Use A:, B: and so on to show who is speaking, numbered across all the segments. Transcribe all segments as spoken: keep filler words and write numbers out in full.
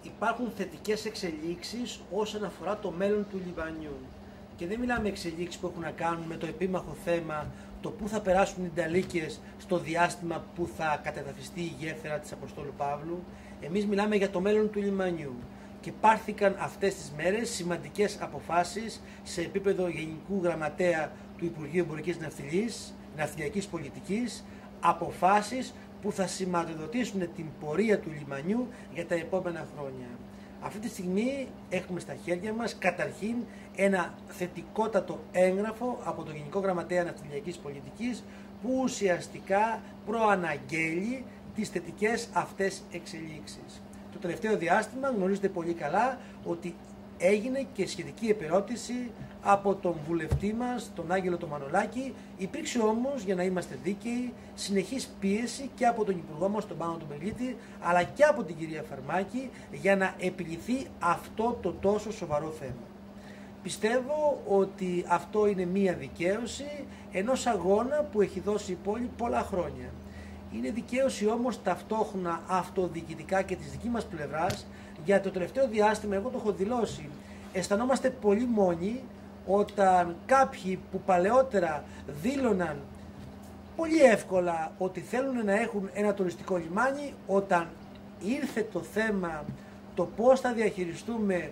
A: υπάρχουν θετικές εξελίξεις όσον αφορά το μέλλον του λιμανιού. Και δεν μιλάμε εξελίξεις που έχουν να κάνουν με το επίμαχο θέμα το πού θα περάσουν οι νταλίκες στο διάστημα που θα κατεδαφιστεί η γέφυρα της Αποστόλου Παύλου. Εμείς μιλάμε για το μέλλον του λιμανιού. Και πάρθηκαν αυτές τις μέρες σημαντικές αποφάσεις σε επίπεδο Γενικού Γραμματέα του Υπουργείου Εμπορικής Ναυτιλίας, Ναυτιλιακής Πολιτικής, αποφάσεις που θα σηματοδοτήσουν την πορεία του λιμανιού για τα επόμενα χρόνια. Αυτή τη στιγμή έχουμε στα χέρια μας καταρχήν ένα θετικότατο έγγραφο από το Γενικό Γραμματέα Ναυτιλιακής Πολιτικής που ουσιαστικά προαναγγέλει τις θετικές αυτές εξελίξεις. Το τελευταίο διάστημα γνωρίζετε πολύ καλά ότι έγινε και σχετική επερώτηση από τον βουλευτή μας, τον Άγγελο τον Μανολάκη. Υπήρξε όμως, για να είμαστε δίκαιοι, συνεχής πίεση και από τον Υπουργό μας, τον Πάνο τον Περλίτη, αλλά και από την κυρία Φαρμάκη για να επιληθεί αυτό το τόσο σοβαρό θέμα. Πιστεύω ότι αυτό είναι μία δικαίωση ενός αγώνα που έχει δώσει η πόλη πολλά χρόνια. Είναι δικαίωση όμως ταυτόχρονα αυτοδιοικητικά και της δική μας πλευράς. Για το τελευταίο διάστημα, εγώ το έχω δηλώσει, αισθανόμαστε πολύ μόνοι όταν κάποιοι που παλαιότερα δήλωναν πολύ εύκολα ότι θέλουν να έχουν ένα τουριστικό λιμάνι, όταν ήρθε το θέμα το πώς θα διαχειριστούμε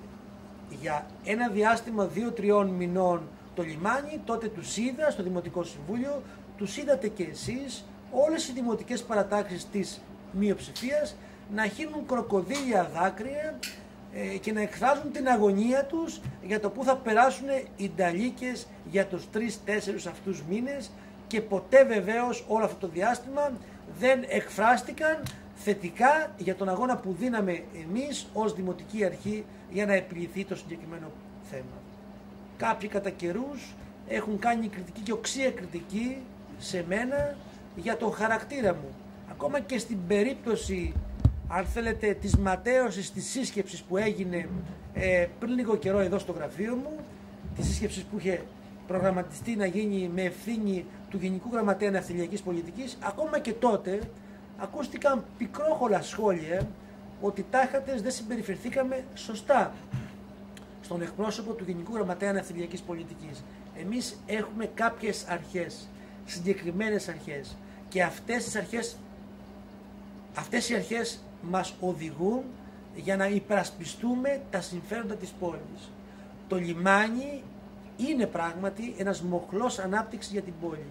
A: για ένα διάστημα δύο τριών μηνών το λιμάνι, τότε τους είδα στο Δημοτικό Συμβούλιο, τους είδατε και εσείς, όλες οι δημοτικές παρατάξεις της μειοψηφίας να χύνουν κροκοδίλια δάκρυα ε, και να εκφράζουν την αγωνία τους για το πού θα περάσουν οι νταλίκες για τους τρεις-τέσσερις αυτούς μήνες, και ποτέ βεβαίως όλο αυτό το διάστημα δεν εκφράστηκαν θετικά για τον αγώνα που δίναμε εμείς ως Δημοτική Αρχή για να επιληθεί το συγκεκριμένο θέμα. Κάποιοι κατά καιρούς έχουν κάνει κριτική και οξία κριτική σε μένα για τον χαρακτήρα μου. Ακόμα και στην περίπτωση, αν θέλετε, της ματέωσης της σύσκεψης που έγινε ε, πριν λίγο καιρό εδώ στο γραφείο μου, της σύσκεψης που είχε προγραμματιστεί να γίνει με ευθύνη του Γενικού Γραμματέα Ναυτιλιακής Πολιτικής, ακόμα και τότε ακούστηκαν πικρόχολα σχόλια ότι τάχατες δεν συμπεριφερθήκαμε σωστά στον εκπρόσωπο του Γενικού Γραμματέα Ναυτιλιακής Πολιτικής. Εμείς έχουμε κάποιες αρχές, συγκεκριμένες αρχές, και αυτές τις αρχές, αυτές οι αρχές μας οδηγούν για να υπερασπιστούμε τα συμφέροντα της πόλης. Το λιμάνι είναι πράγματι ένας μοχλός ανάπτυξης για την πόλη.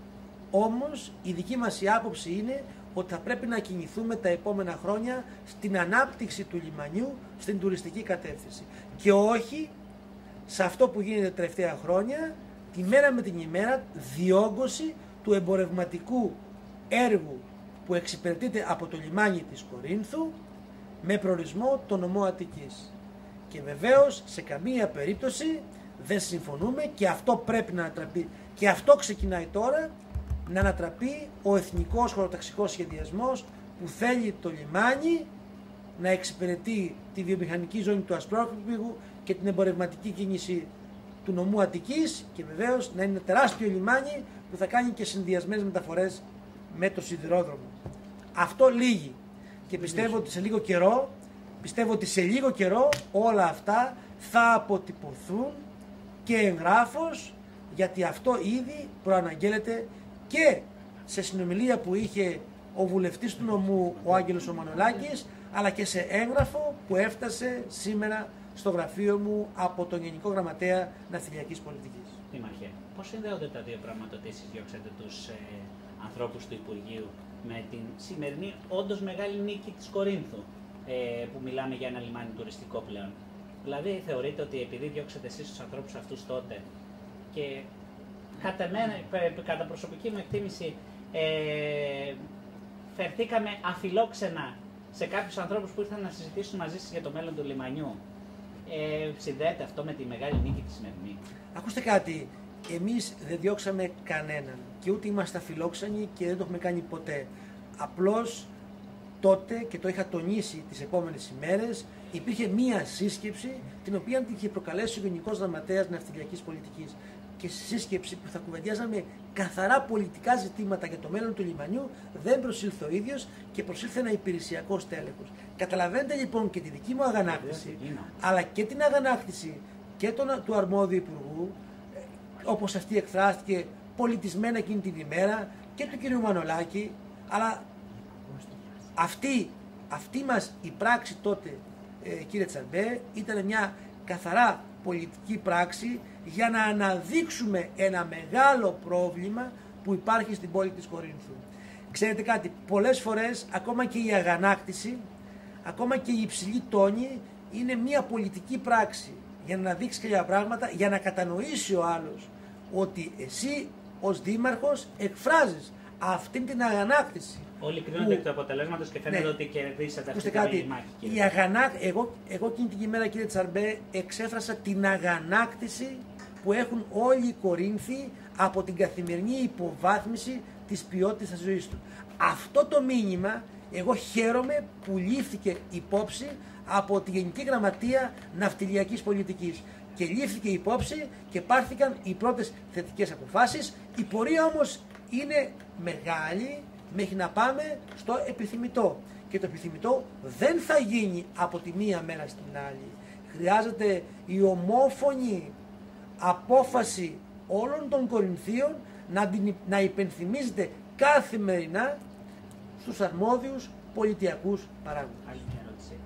A: Όμως η δική μας η άποψη είναι ότι θα πρέπει να κινηθούμε τα επόμενα χρόνια στην ανάπτυξη του λιμανιού, στην τουριστική κατεύθυνση. Και όχι σε αυτό που γίνεται τα τελευταία χρόνια, τη μέρα με την ημέρα, διόγκωση του εμπορευματικού έργου που εξυπηρετείται από το λιμάνι της Κορίνθου με προορισμό το νομό Αττικής. Και βεβαίως σε καμία περίπτωση δεν συμφωνούμε, και αυτό πρέπει να ανατραπεί, και αυτό ξεκινάει τώρα, να ανατραπεί ο εθνικός χωροταξικός σχεδιασμός που θέλει το λιμάνι να εξυπηρετεί τη βιομηχανική ζώνη του Ασπρόπυργου και την εμπορευματική κίνηση του νομού Αττικής, και βεβαίως να είναι ένα τεράστιο λιμάνι που θα κάνει και συνδυασμένες μεταφορές με το σιδηρόδρομο. Αυτό λύγει, και πιστεύω ότι σε λίγο καιρό, πιστεύω ότι σε λίγο καιρό όλα αυτά θα αποτυπωθούν και εγγράφως, γιατί αυτό ήδη προαναγγέλλεται και σε συνομιλία που είχε ο βουλευτής του νομού, ο Άγγελος ο Μανολάκης, αλλά και σε έγγραφο που έφτασε σήμερα στο γραφείο μου από τον Γενικό Γραμματέα Ναυτιλιακής Πολιτικής.
B: Δήμαρχε, πώς συνδέονται τα δύο πραγματοτήσεις, διώξατε τους ε, ανθρώπους του Υπουργείου, με την σημερινή όντως μεγάλη νίκη της Κορίνθου, ε, που μιλάμε για ένα λιμάνι τουριστικό πλέον? Δηλαδή θεωρείτε ότι επειδή διώξατε εσείς τους ανθρώπους αυτούς τότε, και κατά, μένα, κατά προσωπική μου εκτίμηση ε, φερθήκαμε αφιλόξενα σε κάποιους ανθρώπους που ήρθαν να συζητήσουν μαζί σας για το μέλλον του λιμανιού, ε, συνδέεται αυτό με τη μεγάλη νίκη τη σημερινή?
A: Ακούστε κάτι, εμείς δεν διώξαμε κανέναν και ούτε είμαστε αφιλόξενοι και δεν το έχουμε κάνει ποτέ. Απλώς τότε, και το είχα τονίσει τις επόμενες ημέρες, υπήρχε μία σύσκεψη την οποία την είχε προκαλέσει ο Γενικός Γραμματέας Ναυτιλιακής Πολιτικής. και στη σύσκεψη που θα κουβεντιάζαμε καθαρά πολιτικά ζητήματα για το μέλλον του λιμανιού, δεν προσήλθε ο ίδιος και προσήλθε ένα υπηρεσιακό τέλεχος. Καταλαβαίνετε λοιπόν και τη δική μου αγανάκτηση, αλλά και την αγανάκτηση και τον, του αρμόδιου υπουργού, όπως αυτή εκφράστηκε πολιτισμένα εκείνη την ημέρα, και του κ. Μανολάκη, αλλά αυτή, αυτή μας η πράξη τότε, ε, κύριε Τσαρμπέ, ήταν μια καθαρά πολιτική πράξη για να αναδείξουμε ένα μεγάλο πρόβλημα που υπάρχει στην πόλη της Κορίνθου. Ξέρετε κάτι, πολλές φορές ακόμα και η αγανάκτηση, ακόμα και η υψηλή τόνη είναι μια πολιτική πράξη για να αναδείξει κάποια πράγματα, για να κατανοήσει ο άλλος ότι εσύ ως δήμαρχος εκφράζεις αυτήν την αγανάκτηση.
B: Όλοι κρίνονται εκ του αποτελέσματος και φαίνεται, ναι, ότι κερδίσατε αυτή την λιμάκι.
A: Η αγανά... εγώ, εγώ εκείνη την ημέρα, κύριε Τσαρμπέ, εξέφρασα την αγανάκτηση που έχουν όλοι οι Κορίνθοι από την καθημερινή υποβάθμιση της ποιότητας της ζωής του. Αυτό το μήνυμα εγώ χαίρομαι που λήφθηκε υπόψη από τη Γενική Γραμματεία Ναυτιλιακής Πολιτικής και λήφθηκε υπόψη και πάρθηκαν οι πρώτες θετικές αποφάσεις. Η πορεία όμως είναι μεγάλη μέχρι να πάμε στο επιθυμητό. Και το επιθυμητό δεν θα γίνει από τη μία μέρα στην άλλη. Χρειάζεται η ομόφωνη απόφαση όλων των Κορινθίων να, την, να υπενθυμίζεται καθημερινά στους αρμόδιους πολιτιακούς παράγοντες.
B: Άλλη μια ερώτηση.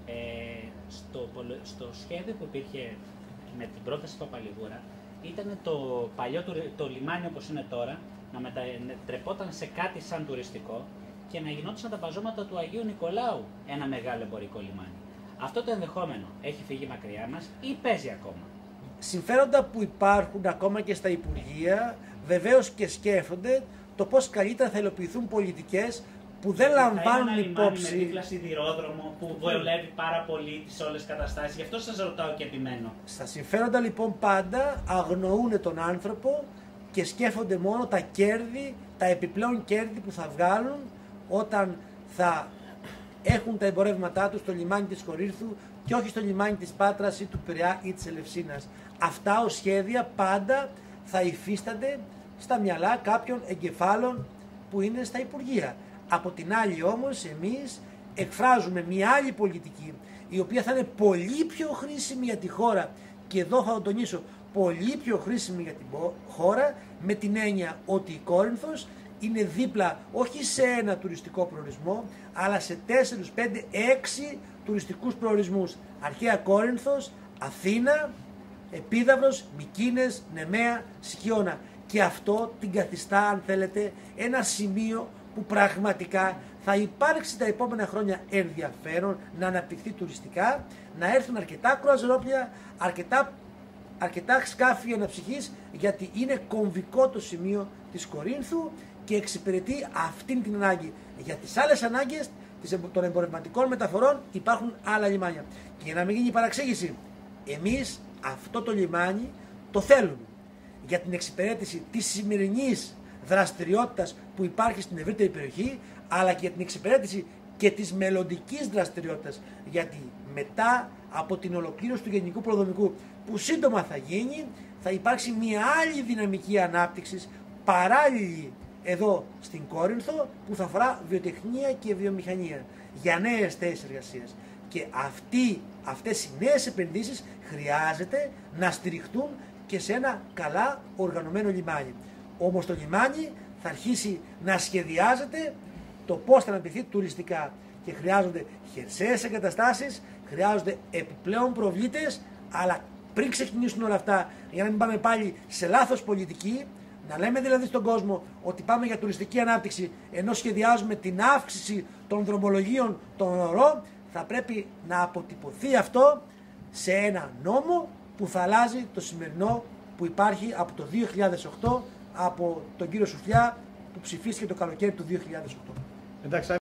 B: Ε, στο, στο σχέδιο που υπήρχε με την πρόταση του Παπαλιγούρα ήταν το παλιό το λιμάνι όπως είναι τώρα να μετατρεπόταν σε κάτι σαν τουριστικό και να γινόντουσαν τα παζώματα του Αγίου Νικολάου ένα μεγάλο εμπορικό λιμάνι. Αυτό το ενδεχόμενο έχει φύγει μακριά μας ή παίζει ακόμα?
A: Συμφέροντα που υπάρχουν ακόμα και στα Υπουργεία βεβαίως και σκέφτονται το πώς καλύτερα θα υλοποιηθούν πολιτικές που δεν λαμβάνουν υπόψη.
B: Με δίπλα σιδηρόδρομο που βολεύει πάρα πολύ τις όλες καταστάσεις. Γι' αυτό σας ρωτάω και επιμένω.
A: Στα συμφέροντα λοιπόν πάντα αγνοούν τον άνθρωπο και σκέφτονται μόνο τα κέρδη, τα επιπλέον κέρδη που θα βγάλουν όταν θα έχουν τα εμπορεύματά τους στο λιμάνι της Κορίνθου και όχι στο λιμάνι της Πάτρας ή του Πειραιά ή της Ελευσίνας. Αυτά ως σχέδια πάντα θα υφίστανται στα μυαλά κάποιων εγκεφάλων που είναι στα Υπουργεία. Από την άλλη όμως εμείς εκφράζουμε μια άλλη πολιτική η οποία θα είναι πολύ πιο χρήσιμη για τη χώρα και εδώ θα το τονίσω, πολύ πιο χρήσιμη για την χώρα με την έννοια ότι η Κόρινθος είναι δίπλα όχι σε ένα τουριστικό προορισμό αλλά σε τέσσερις, πέντε, έξι τουριστικούς προορισμούς. Αρχαία Κόρινθος, Αθήνα, Επίδαυρος, Μικίνες, Νεμαία, Σικιώνα. Και αυτό την καθιστά, αν θέλετε, ένα σημείο που πραγματικά θα υπάρξει τα επόμενα χρόνια ενδιαφέρον να αναπτυχθεί τουριστικά, να έρθουν αρκετά κρουαζιερόπλοια, αρκετά, αρκετά σκάφη αναψυχής, γιατί είναι κομβικό το σημείο της Κορίνθου και εξυπηρετεί αυτήν την ανάγκη. Για τις άλλες ανάγκες των εμπορευματικών μεταφορών υπάρχουν άλλα λιμάνια. Και για να μην γίνει η παραξήγηση, εμείς αυτό το λιμάνι το θέλουμε για την εξυπηρέτηση της σημερινής δραστηριότητας που υπάρχει στην ευρύτερη περιοχή, αλλά και για την εξυπηρέτηση και της μελλοντικής δραστηριότητας. Γιατί μετά από την ολοκλήρωση του γενικού προδομικού που σύντομα θα γίνει, θα υπάρξει μια άλλη δυναμική ανάπτυξης παράλληλη εδώ στην Κόρινθο που θα αφορά βιοτεχνία και βιομηχανία για νέες θέσεις εργασίας. Και αυτοί, αυτές οι νέες επενδύσεις χρειάζεται να στηριχτούν και σε ένα καλά οργανωμένο λιμάνι. Όμως το λιμάνι θα αρχίσει να σχεδιάζεται το πώς θα αναπτυχθεί τουριστικά και χρειάζονται χερσαίες εγκαταστάσεις, χρειάζονται επιπλέον προβλήτες, αλλά πριν ξεκινήσουν όλα αυτά, για να μην πάμε πάλι σε λάθος πολιτική, να λέμε δηλαδή στον κόσμο ότι πάμε για τουριστική ανάπτυξη ενώ σχεδιάζουμε την αύξηση των δρομολογίων των ορών, θα πρέπει να αποτυπωθεί αυτό σε ένα νόμο που θα αλλάζει το σημερινό που υπάρχει από το δύο χιλιάδες οκτώ από τον κύριο Σουφλιά που ψηφίστηκε το καλοκαίρι του δύο χιλιάδες οκτώ.
C: Εντάξει.